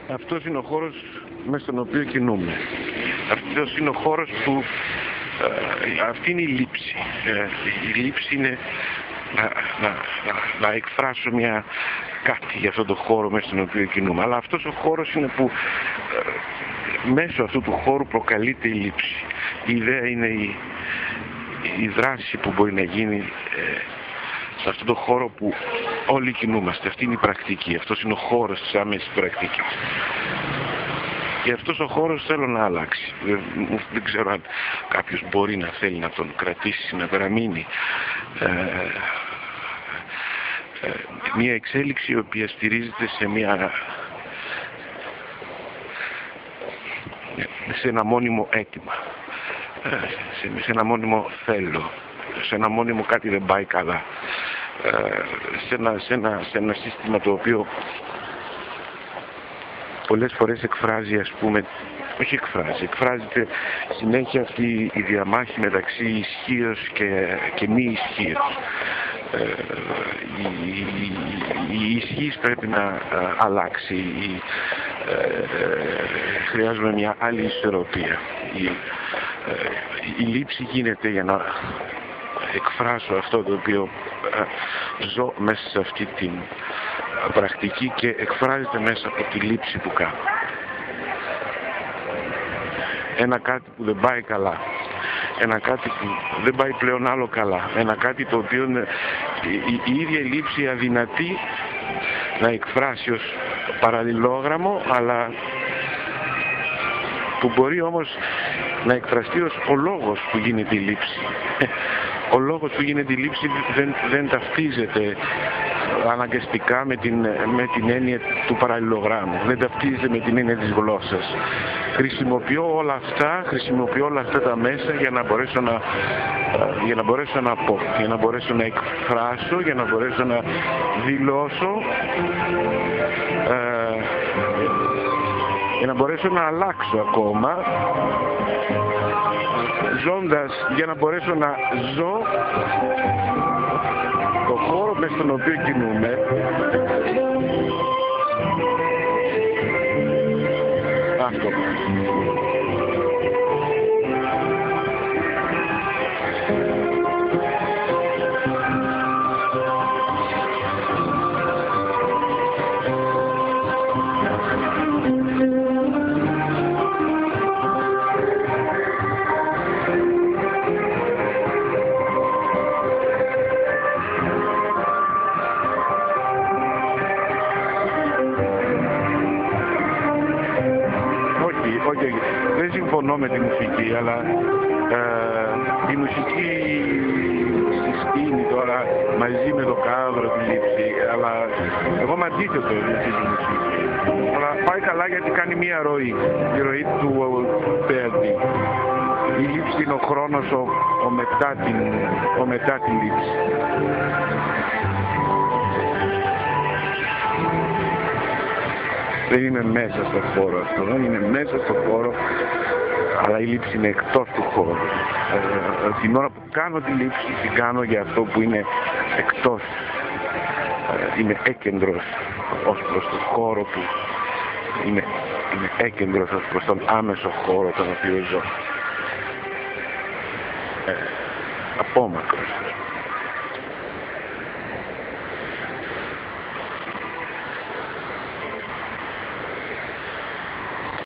Αυτός είναι ο χώρος μέσα στον οποίο κινούμε. Αυτός είναι ο χώρος που... αυτή είναι η λήψη. Η λήψη είναι να εκφράσω κάτι για αυτόν τον χώρο μέσα στον οποίο κινούμε. Αλλά αυτός ο χώρος είναι που μέσω αυτού του χώρου προκαλείται η λήψη. Η ιδέα είναι η δράση που μπορεί να γίνει σε αυτόν τον χώρο που όλοι κινούμαστε. Αυτή είναι η πρακτική. Αυτός είναι ο χώρος της άμεσης πρακτικής. Και αυτός ο χώρος θέλω να αλλάξει. Δεν ξέρω αν κάποιος μπορεί να θέλει να τον κρατήσει, να παραμείνει. Μια εξέλιξη η οποία στηρίζεται σε ένα μόνιμο αίτημα, σε ένα μόνιμο θέλω, σε ένα μόνιμο κάτι δεν πάει καλά, σε ένα σύστημα το οποίο πολλές φορές εκφράζει, εκφράζεται συνέχεια αυτή η διαμάχη μεταξύ ισχύως και μη ισχύως. Η ισχύς πρέπει να αλλάξει, χρειάζομαι μια άλλη ισορροπία. Η λήψη γίνεται για να εκφράσω αυτό το οποίο ζω μέσα σε αυτή την πρακτική και εκφράζεται μέσα από τη λήψη που κάνω. Ένα κάτι που δεν πάει καλά, ένα κάτι που δεν πάει πλέον άλλο καλά, ένα κάτι το οποίο η ίδια η λήψη αδυνατή να εκφράσει ως παραλληλόγραμμο, αλλά που μπορεί όμως να εκφραστεί ως ο λόγος που γίνεται η λήψη. Ο λόγος που γίνεται η λήψη δεν ταυτίζεται αναγκαστικά με την έννοια του παραλληλογράμμου. Δεν ταυτίζεται με την έννοια της γλώσσας. Χρησιμοποιώ όλα αυτά τα μέσα για να μπορέσω να πω, για να μπορέσω να εκφράσω, για να μπορέσω να δηλώσω, για να μπορέσω να αλλάξω ακόμα, ζώντας, για να μπορέσω να ζω το χώρο μέσα στον οποίο κινούμε. Αυτό. Δεν συμφωνώ με τη μουσική, αλλά η μουσική συστήνει τώρα μαζί με το κάδρο τη λήψη, αλλά εγώ είμαι αντίθετο με τη μουσική. Αλλά πάει καλά γιατί κάνει μία ροή, η ροή του Verdi. Η λήψη είναι ο χρόνος μετά την λήψη. Δεν είναι μέσα στο χώρο αυτό, δεν είναι μέσα στο χώρο, αλλά η λήψη είναι εκτός του χώρου. Την ώρα που κάνω τη λήψη, την κάνω για αυτό που είναι εκτός. Είμαι έκεντρος ως προς τον χώρο που είμαι έκεντρος ως προς τον άμεσο χώρο τον οποίο ζω. Απόμακρος.